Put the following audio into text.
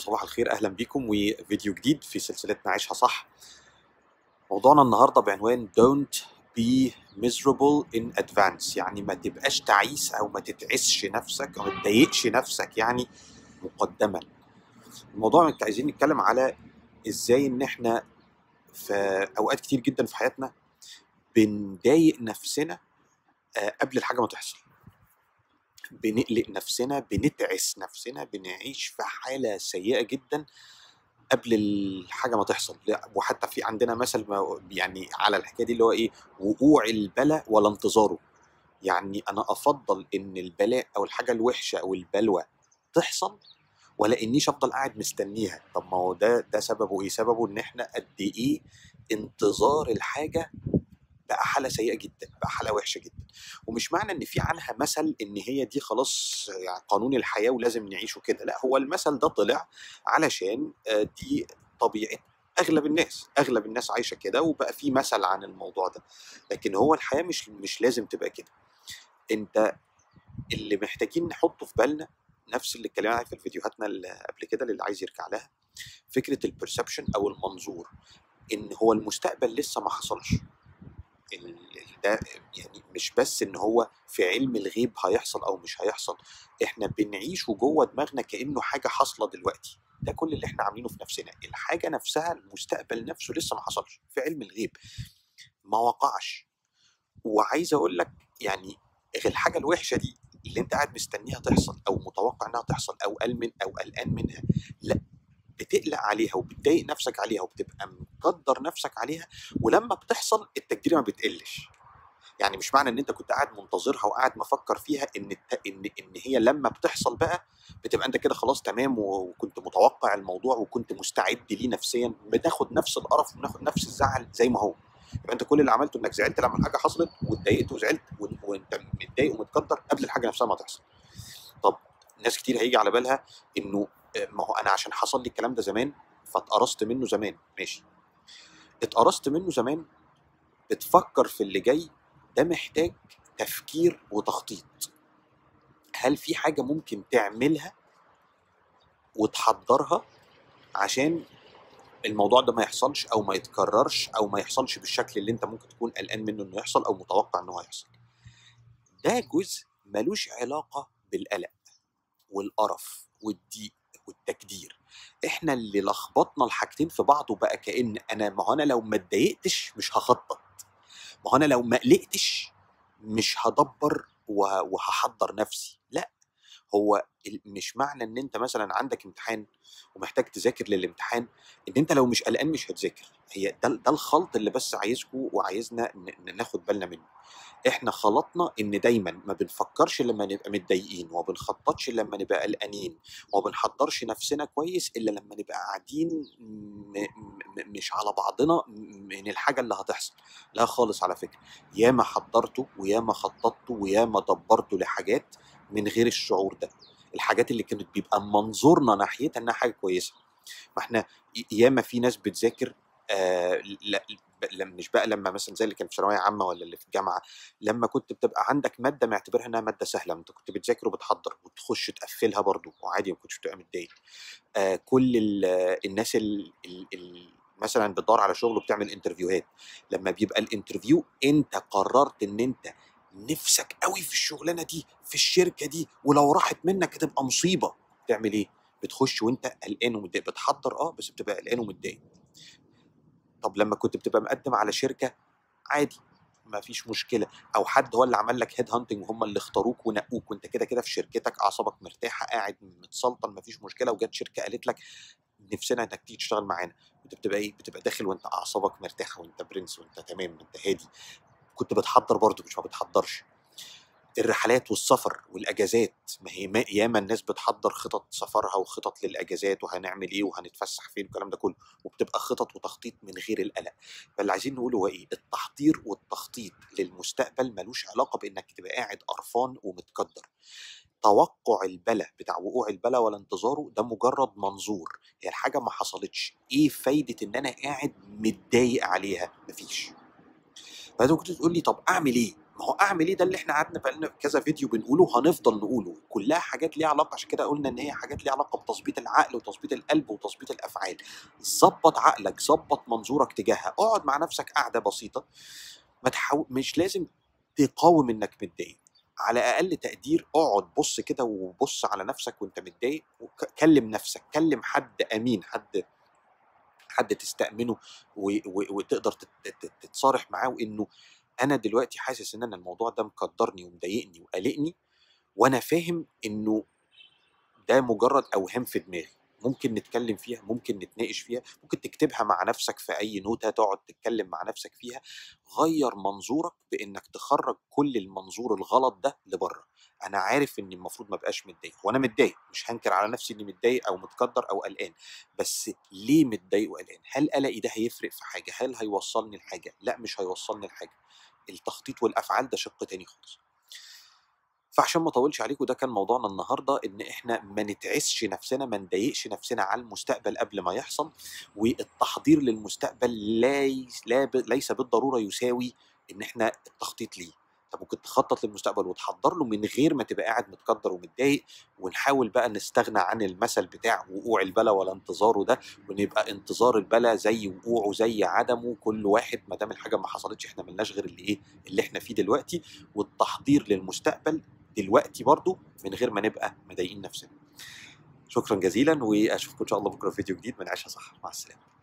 صباح الخير، اهلا بيكم وفيديو جديد في سلسلتنا عيشها صح. موضوعنا النهارده بعنوان Don't be miserable in advance، يعني ما تبقاش تعيس او ما تتعسش نفسك او ما تضايقش نفسك يعني مقدما. الموضوع عايزين نتكلم على ازاي ان احنا في اوقات كتير جدا في حياتنا بنضايق نفسنا قبل الحاجه ما تحصل، بنقلق نفسنا، بنتعس نفسنا، بنعيش في حاله سيئه جدا قبل الحاجه ما تحصل. وحتى في عندنا مثل يعني على الحكايه دي اللي هو ايه، وقوع البلاء ولا انتظاره. يعني انا افضل ان البلاء او الحاجه الوحشه او البلوى تحصل ولا انيش افضل قاعد مستنيها. طب ما هو ده سببه ايه؟ سببه ان احنا قد ايه انتظار الحاجه بقى حاله سيئه جدا، بقى حاله وحشه جدا. ومش معنى ان في عنها مثل ان هي دي خلاص يعني قانون الحياه ولازم نعيشه كده، لا، هو المثل ده طلع علشان دي طبيعه اغلب الناس عايشه كده، وبقى في مثل عن الموضوع ده. لكن هو الحياه مش لازم تبقى كده. انت اللي محتاجين نحطه في بالنا نفس اللي اتكلمنا عليه في فيديوهاتنا اللي قبل كده، اللي عايز يرجع لها، فكره البرسبشن او المنظور. ان هو المستقبل لسه ما حصلش. ده يعني مش بس ان هو في علم الغيب هيحصل او مش هيحصل، احنا بنعيشه جوه دماغنا كانه حاجه حاصله دلوقتي. ده كل اللي احنا عاملينه في نفسنا. الحاجه نفسها، المستقبل نفسه لسه ما حصلش في علم الغيب، ما وقعش. وعايز اقول لك يعني الحاجه الوحشه دي اللي انت قاعد مستنيها تحصل او متوقع انها تحصل او قلقان منها، لا، بتقلق عليها وبتضايق نفسك عليها وبتبقى مقدر نفسك عليها. ولما بتحصل التقدير ما بتقلش. يعني مش معنى ان انت كنت قاعد منتظرها وقاعد مفكر فيها ان هي لما بتحصل بقى بتبقى انت كده خلاص تمام وكنت متوقع الموضوع وكنت مستعد ليه نفسيا، بتاخد نفس القرف وبناخد نفس الزعل زي ما هو. يبقى انت كل اللي عملته انك زعلت لما الحاجه حصلت واتضايقت وزعلت وانت متضايق ومتقدر قبل الحاجه نفسها ما تحصل. طب ناس كتير هيجي على بالها انه ما هو انا عشان حصل لي الكلام ده زمان فاتقرصت منه زمان. ماشي، اتقرصت منه زمان، بتفكر في اللي جاي، ده محتاج تفكير وتخطيط. هل في حاجة ممكن تعملها وتحضرها عشان الموضوع ده ما يحصلش او ما يتكررش او ما يحصلش بالشكل اللي انت ممكن تكون قلقان منه انه يحصل او متوقع انه هيحصل؟ ده جزء ملوش علاقة بالقلق والقرف والضيق والتكدير. احنا اللي لخبطنا الحاجتين في بعض، وبقى كأن ما هو انا لو ما اتضايقتش مش هخطط، ما هو انا لو ما قلقتش مش هدبر وهحضر نفسي. لا، هو مش معنى ان انت مثلا عندك امتحان ومحتاج تذاكر للامتحان ان انت لو مش قلقان مش هتذاكر. هي ده الخلط اللي بس عايزكم وعايزنا ناخد بالنا منه. احنا خلطنا ان دايما ما بنفكرش لما نبقى متضايقين، وما بنخططش لما نبقى قلقانين، وما بنحضرش نفسنا كويس الا لما نبقى قاعدين مش على بعضنا من الحاجه اللي هتحصل. لا خالص، على فكره، ياما حضرته وياما خططته وياما دبرته لحاجات من غير الشعور ده. الحاجات اللي كانت بيبقى منظورنا ناحيتها انها حاجه كويسه. ما احنا ياما في ناس بتذاكر لا، مش بقى لما مثلا زي اللي كان في ثانويه عامه ولا اللي في الجامعه، لما كنت بتبقى عندك ماده معتبرها انها ماده سهله، انت كنت بتذاكر وبتحضر وتخش تقفلها برضو وعادي، ما كنتش بتبقى متضايق. كل الناس مثلا بتدور على شغل وبتعمل انترفيوهات، لما بيبقى الانترفيو انت قررت ان انت نفسك قوي في الشغلانه دي في الشركه دي، ولو راحت منك هتبقى مصيبه، تعمل ايه؟ بتخش وانت قلقان ومتضايق، بتحضر بس بتبقى قلقان ومتضايق. طب لما كنت بتبقى مقدم على شركه عادي، ما فيش مشكله، او حد هو اللي عمل لك هيد هانتنج وهم اللي اختاروك ونقوك وانت كده كده في شركتك اعصابك مرتاحه قاعد متسلطن، ما فيش مشكله، وجت شركه قالت لك نفسنا انك تيجي تشتغل معانا، انت بتبقى ايه؟ بتبقى داخل وانت اعصابك مرتاحه وانت برنس وانت تمام وانت هادي. كنت بتحضر برضه مش ما بتحضرش. الرحلات والسفر والاجازات، ما هي ياما الناس بتحضر خطط سفرها وخطط للاجازات وهنعمل ايه وهنتفسح فين والكلام ده كله، وبتبقى خطط وتخطيط من غير القلق. فاللي عايزين نقوله هو ايه؟ التحضير والتخطيط للمستقبل ملوش علاقه بانك تبقى قاعد قرفان ومتقدر. توقع البلا بتاع وقوع البلا ولا انتظاره ده مجرد منظور، هي الحاجه ما حصلتش، ايه فايده ان انا قاعد متضايق عليها؟ مفيش. فانت كنت تقول لي طب اعمل ايه؟ ما هو اعمل ايه؟ ده اللي احنا قعدنا بقالنا كذا فيديو بنقوله وهنفضل نقوله، كلها حاجات ليها علاقه، عشان كده قلنا ان هي حاجات ليها علاقه بتظبيط العقل وتظبيط القلب وتظبيط الافعال. ظبط عقلك، ظبط منظورك تجاهها، اقعد مع نفسك قعده بسيطه، مش لازم تقاوم انك متضايق، على اقل تقدير اقعد بص كده وبص على نفسك وانت متضايق، وكلم نفسك، كلم حد امين، حد تستأمنه وتقدر تتصارح معاه، وانه انا دلوقتي حاسس ان انا الموضوع ده مقدرني ومضايقني وقلقني، وانا فاهم انه ده مجرد اوهام في دماغي، ممكن نتكلم فيها، ممكن نتناقش فيها، ممكن تكتبها مع نفسك في اي نوتة تقعد تتكلم مع نفسك فيها. غير منظورك بانك تخرج كل المنظور الغلط ده لبره. انا عارف اني المفروض ما بقاش متضايق، وانا متضايق، مش هنكر على نفسي اني متضايق او متقدر او قلقان، بس ليه متضايق وقلقان؟ هل قلقي ده هيفرق في حاجة؟ هل هيوصلني لحاجة؟ لا، مش هيوصلني لحاجة. التخطيط والافعال ده شق تاني خالص. فعشان ما اطولش عليكم، ده كان موضوعنا النهارده، ان احنا ما نتعسش نفسنا، ما نضايقش نفسنا على المستقبل قبل ما يحصل. والتحضير للمستقبل ليس بالضروره يساوي ان احنا التخطيط ليه. انت ممكن تخطط للمستقبل وتحضر له من غير ما تبقى قاعد متقدر ومتضايق. ونحاول بقى نستغنى عن المثل بتاع وقوع البلا ولا انتظاره ده، ونبقى انتظار البلا زي وقوعه زي عدمه، كل واحد ما دام الحاجه ما حصلتش احنا ملناش غير اللي احنا فيه دلوقتي. والتحضير للمستقبل دلوقتي برضو من غير ما نبقى مضايقين نفسنا. شكرا جزيلا، واشوفكم ان شاء الله بكره في فيديو جديد من عيشها صح. مع السلامه.